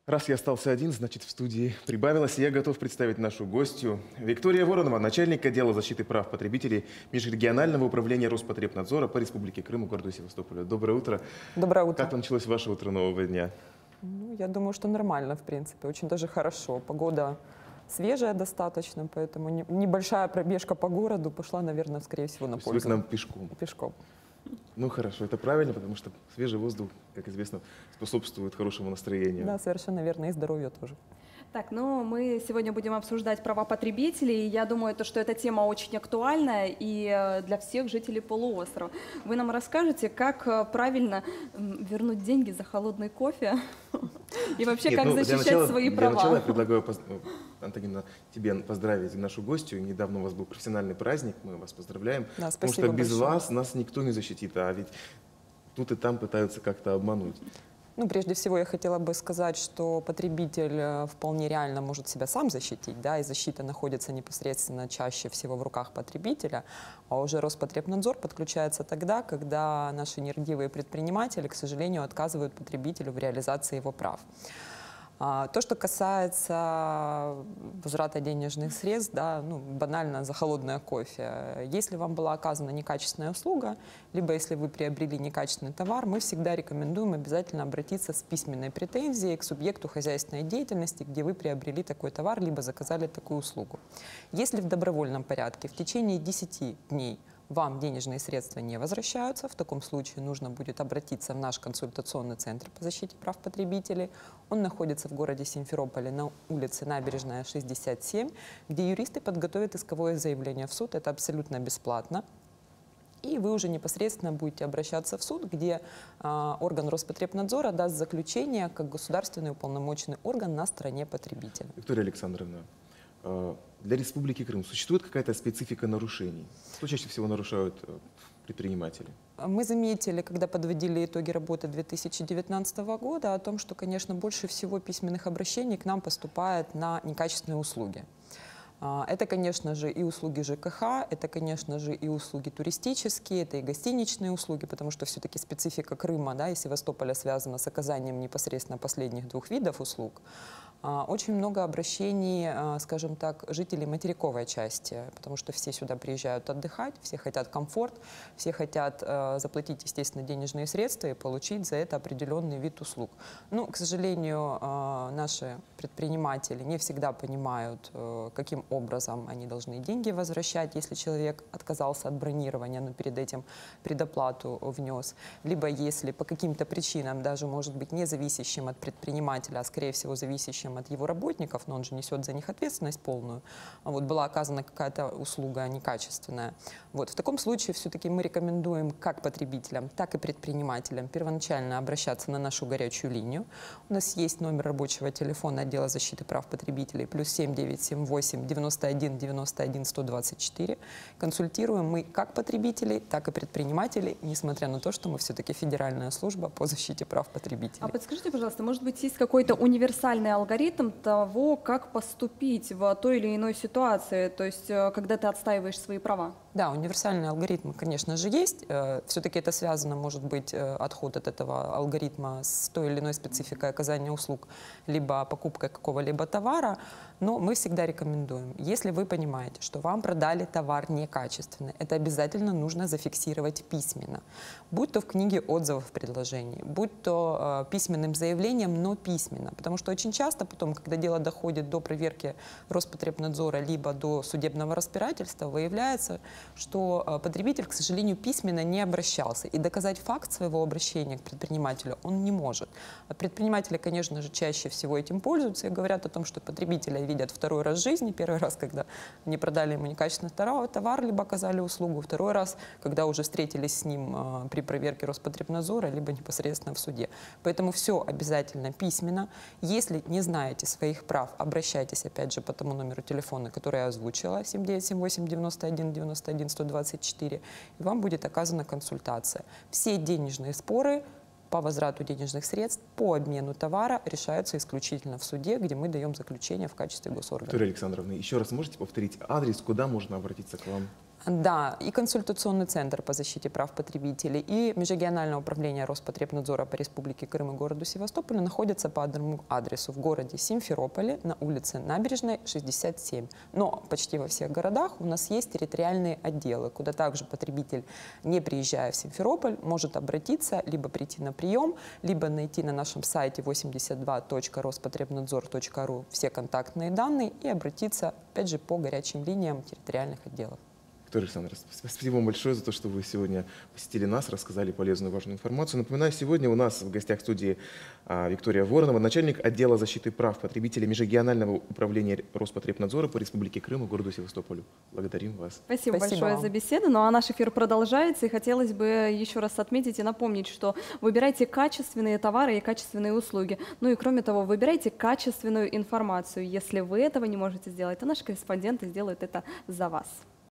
Раз я остался один, значит, в студии прибавилось, и я готов представить нашу гостью. Виктория Воронова, начальник отдела защиты прав потребителей Межрегионального управления Роспотребнадзора по Республике Крым и городу Севастополя. Доброе утро. Доброе утро. Как началось ваше утро нового дня? Ну, я думаю, что нормально, в принципе, очень даже хорошо. Погода свежая достаточно, поэтому небольшая пробежка по городу пошла, наверное, скорее всего, на То есть вы пользу. к нам пешком? Пешком. Ну хорошо, это правильно, потому что свежий воздух, как известно, способствует хорошему настроению. Да, совершенно верно, и здоровью тоже. Так, ну мы сегодня будем обсуждать права потребителей. Я думаю, что эта тема очень актуальна и для всех жителей полуострова. Вы нам расскажете, как правильно вернуть деньги за холодный кофе и вообще как защищать свои права? Для начала я предлагаю, Антонина, тебе поздравить нашу гостью. Недавно у вас был профессиональный праздник, мы вас поздравляем. Да, потому что без вас нас никто не защитит, а ведь тут и там пытаются как-то обмануть. Ну, прежде всего, я хотела бы сказать, что потребитель вполне реально может себя сам защитить, да, и защита находится непосредственно чаще всего в руках потребителя, а уже Роспотребнадзор подключается тогда, когда наши нерадивые предприниматели, к сожалению, отказывают потребителю в реализации его прав. То, что касается возврата денежных средств, да, ну, банально за холодное кофе. Если вам была оказана некачественная услуга, либо если вы приобрели некачественный товар, мы всегда рекомендуем обязательно обратиться с письменной претензией к субъекту хозяйственной деятельности, где вы приобрели такой товар, либо заказали такую услугу. Если в добровольном порядке в течение 10 дней вам денежные средства не возвращаются, в таком случае нужно будет обратиться в наш консультационный центр по защите прав потребителей. Он находится в городе Симферополе на улице Набережная, 67, где юристы подготовят исковое заявление в суд. Это абсолютно бесплатно. И вы уже непосредственно будете обращаться в суд, где орган Роспотребнадзора даст заключение как государственный уполномоченный орган на стороне потребителя. Виктория Александровна, для Республики Крым существует какая-то специфика нарушений? Что чаще всего нарушают предприниматели? Мы заметили, когда подводили итоги работы 2019 года, о том, что, конечно, больше всего письменных обращений к нам поступает на некачественные услуги. Это, конечно же, и услуги ЖКХ, это, конечно же, и услуги туристические, это и гостиничные услуги, потому что все-таки специфика Крыма, да, и Севастополя связана с оказанием непосредственно последних двух видов услуг. Очень много обращений, скажем так, жителей материковой части, потому что все сюда приезжают отдыхать, все хотят комфорт, все хотят заплатить, естественно, денежные средства и получить за это определенный вид услуг. Но, к сожалению, наши предприниматели не всегда понимают, каким образом они должны деньги возвращать, если человек отказался от бронирования, но перед этим предоплату внес, либо если по каким-то причинам, даже, может быть, не зависящим от предпринимателя, а, скорее всего, зависящим от его работников, но он же несет за них ответственность полную, вот была оказана какая-то услуга некачественная. Вот, в таком случае все-таки мы рекомендуем как потребителям, так и предпринимателям первоначально обращаться на нашу горячую линию. У нас есть номер рабочего телефона отдела защиты прав потребителей +7 978 91 91 124. Консультируем мы как потребителей, так и предпринимателей, несмотря на то, что мы все-таки федеральная служба по защите прав потребителей. А подскажите, пожалуйста, может быть, есть какой-то универсальный алгоритм того, как поступить в той или иной ситуации, то есть когда ты отстаиваешь свои права? Да, универсальный алгоритм, конечно же, есть. Все-таки это связано, может быть, отход от этого алгоритма с той или иной спецификой оказания услуг, либо покупкой какого-либо товара. Но мы всегда рекомендуем, если вы понимаете, что вам продали товар некачественный, это обязательно нужно зафиксировать письменно. Будь то в книге отзывов предложений, будь то письменным заявлением, но письменно. Потому что очень часто потом, когда дело доходит до проверки Роспотребнадзора, либо до судебного разбирательства, выявляется, что потребитель, к сожалению, письменно не обращался. И доказать факт своего обращения к предпринимателю он не может. А предприниматели, конечно же, чаще всего этим пользуются и говорят о том, что потребителя видят второй раз в жизни. Первый раз, когда они продали ему некачественный товар, либо оказали услугу. Второй раз, когда уже встретились с ним при проверке Роспотребнадзора, либо непосредственно в суде. Поэтому все обязательно письменно. Если не знаете своих прав, обращайтесь, опять же, по тому номеру телефона, который я озвучила, 7978 91 91 124, и вам будет оказана консультация. Все денежные споры по возврату денежных средств, по обмену товара решаются исключительно в суде, где мы даем заключение в качестве госоргана. Виктория Александровна, еще раз можете повторить адрес, куда можно обратиться к вам? Да, и консультационный центр по защите прав потребителей, и Межрегиональное управление Роспотребнадзора по Республике Крым и городу Севастополю находятся по одному адресу в городе Симферополе на улице Набережной, 67. Но почти во всех городах у нас есть территориальные отделы, куда также потребитель, не приезжая в Симферополь, может обратиться, либо прийти на прием, либо найти на нашем сайте 82.роспотребнадзор.ру все контактные данные и обратиться, опять же, по горячим линиям территориальных отделов. Виктория Александровна, спасибо вам большое за то, что вы сегодня посетили нас, рассказали полезную, важную информацию. Напоминаю, сегодня у нас в гостях студии Виктория Воронова, начальник отдела защиты прав потребителей Межрегионального управления Роспотребнадзора по Республике Крым и городу Севастополю. Благодарим вас. Спасибо Спасибо большое вам. за беседу. Ну а наш эфир продолжается, и хотелось бы еще раз отметить и напомнить, что выбирайте качественные товары и качественные услуги. Ну и кроме того, выбирайте качественную информацию. Если вы этого не можете сделать, то наши корреспонденты сделают это за вас.